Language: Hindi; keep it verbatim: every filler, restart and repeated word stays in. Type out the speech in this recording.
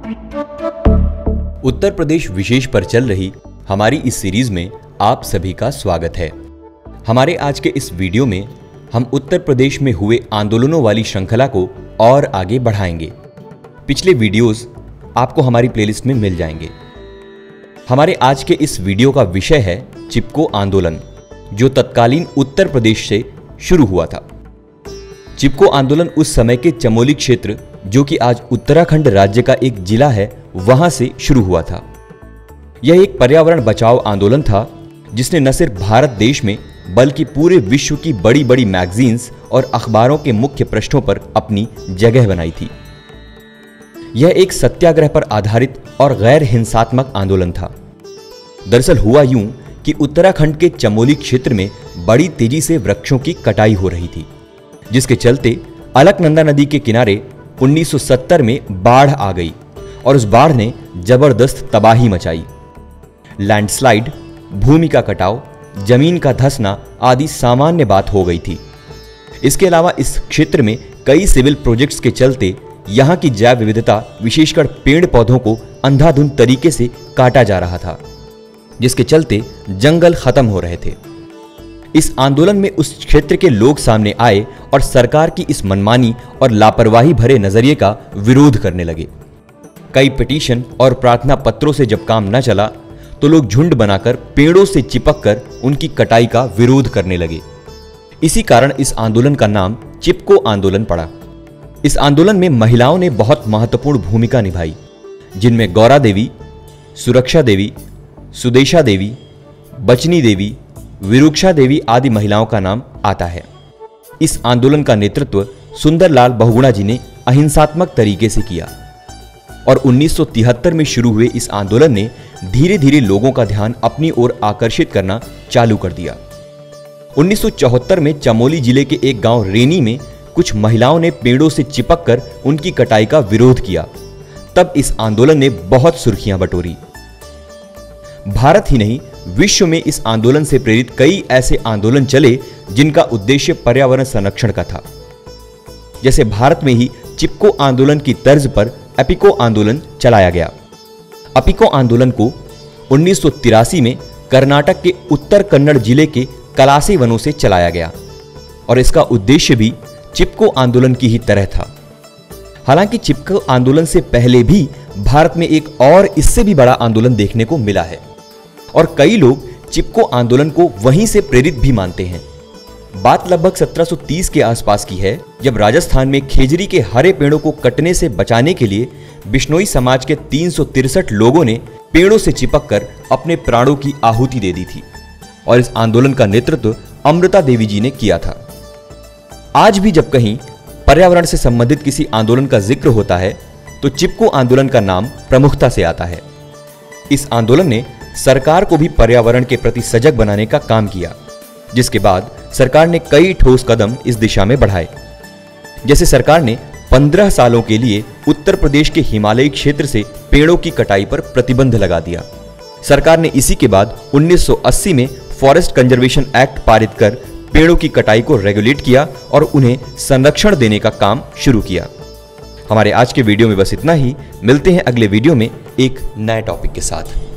उत्तर प्रदेश विशेष पर चल रही हमारी इस सीरीज में आप सभी का स्वागत है। हमारे आज के इस वीडियो में हम उत्तर प्रदेश में हुए आंदोलनों वाली श्रृंखला को और आगे बढ़ाएंगे। पिछले वीडियोस आपको हमारी प्लेलिस्ट में मिल जाएंगे। हमारे आज के इस वीडियो का विषय है चिपको आंदोलन, जो तत्कालीन उत्तर प्रदेश से शुरू हुआ था। चिपको आंदोलन उस समय के चमोली क्षेत्र, जो कि आज उत्तराखंड राज्य का एक जिला है, वहां से शुरू हुआ था। यह एक पर्यावरण बचाओ आंदोलन था जिसने न सिर्फ भारत देश में बल्कि पूरे विश्व की बड़ी बड़ी मैगजीन्स और अखबारों के मुख्य पृष्ठों पर अपनी जगह बनाई थी। यह एक सत्याग्रह पर आधारित और गैर हिंसात्मक आंदोलन था। दरअसल हुआ यूं कि उत्तराखंड के चमोली क्षेत्र में बड़ी तेजी से वृक्षों की कटाई हो रही थी, जिसके चलते अलकनंदा नदी के किनारे उन्नीस सौ सत्तर में बाढ़ आ गई और उस बाढ़ ने जबरदस्त तबाही मचाई। लैंडस्लाइड, भूमि का कटाव, जमीन का धंसना आदि सामान्य बात हो गई थी। इसके अलावा इस क्षेत्र में कई सिविल प्रोजेक्ट्स के चलते यहां की जैव विविधता, विशेषकर पेड़ पौधों को अंधाधुंध तरीके से काटा जा रहा था, जिसके चलते जंगल खत्म हो रहे थे। इस आंदोलन में उस क्षेत्र के लोग सामने आए और सरकार की इस मनमानी और लापरवाही भरे नजरिए का विरोध करने लगे। कई पिटीशन और प्रार्थना पत्रों से जब काम न चला तो लोग झुंड बनाकर पेड़ों से चिपककर उनकी कटाई का विरोध करने लगे। इसी कारण इस आंदोलन का नाम चिपको आंदोलन पड़ा। इस आंदोलन में महिलाओं ने बहुत महत्वपूर्ण भूमिका निभाई, जिनमें गौरा देवी, सुरक्षा देवी, सुदेशा देवी, बचनी देवी, विरुक्षा देवी आदि महिलाओं का नाम आता है। इस आंदोलन का नेतृत्व सुंदरलाल बहुगुणा जी ने अहिंसात्मक तरीके से किया और उन्नीस सौ तिहत्तर में शुरू हुए इस आंदोलन ने धीरे धीरे लोगों का ध्यान अपनी ओर आकर्षित करना चालू कर दिया। उन्नीस सौ चौहत्तर में चमोली जिले के एक गांव रेनी में कुछ महिलाओं ने पेड़ों से चिपककर उनकी कटाई का विरोध किया। तब इस आंदोलन ने बहुत सुर्खियां बटोरी। भारत ही नहीं, विश्व में इस आंदोलन से प्रेरित कई ऐसे आंदोलन चले जिनका उद्देश्य पर्यावरण संरक्षण का था। जैसे भारत में ही चिपको आंदोलन की तर्ज पर एपिको आंदोलन चलाया गया। एपिको आंदोलन को उन्नीस सौ तिरासी में कर्नाटक के उत्तर कन्नड़ जिले के कलासी वनों से चलाया गया और इसका उद्देश्य भी चिपको आंदोलन की ही तरह था। हालांकि चिपको आंदोलन से पहले भी भारत में एक और इससे भी बड़ा आंदोलन देखने को मिला है और कई लोग चिपको आंदोलन को वहीं से प्रेरित भी मानते हैं। बात लगभग सत्रह सौ तीस के आसपास की है, जब राजस्थान में खेजरी के हरे पेड़ों को कटने से बचाने के लिए बिश्नोई समाज के तीन सौ तिरसठ लोगों ने पेड़ों से चिपककर अपने प्राणों की आहुति दे दी थी और इस आंदोलन का नेतृत्व अमृता देवी जी ने किया था। आज भी जब कहीं पर्यावरण से संबंधित किसी आंदोलन का जिक्र होता है तो चिपको आंदोलन का नाम प्रमुखता से आता है। इस आंदोलन ने सरकार को भी पर्यावरण के प्रति सजग बनाने का काम किया, जिसके बाद सरकार ने कई ठोस कदम इस दिशा में बढ़ाए। जैसे सरकार ने पंद्रह सालों के लिए उत्तर प्रदेश के हिमालयी क्षेत्र से पेड़ों की कटाई पर प्रतिबंध लगा दिया। सरकार ने इसी के बाद उन्नीस सौ अस्सी में फॉरेस्ट कंजर्वेशन एक्ट पारित कर पेड़ों की कटाई को रेगुलेट किया और उन्हें संरक्षण देने का काम शुरू किया। हमारे आज के वीडियो में बस इतना ही। मिलते हैं अगले वीडियो में एक नए टॉपिक के साथ।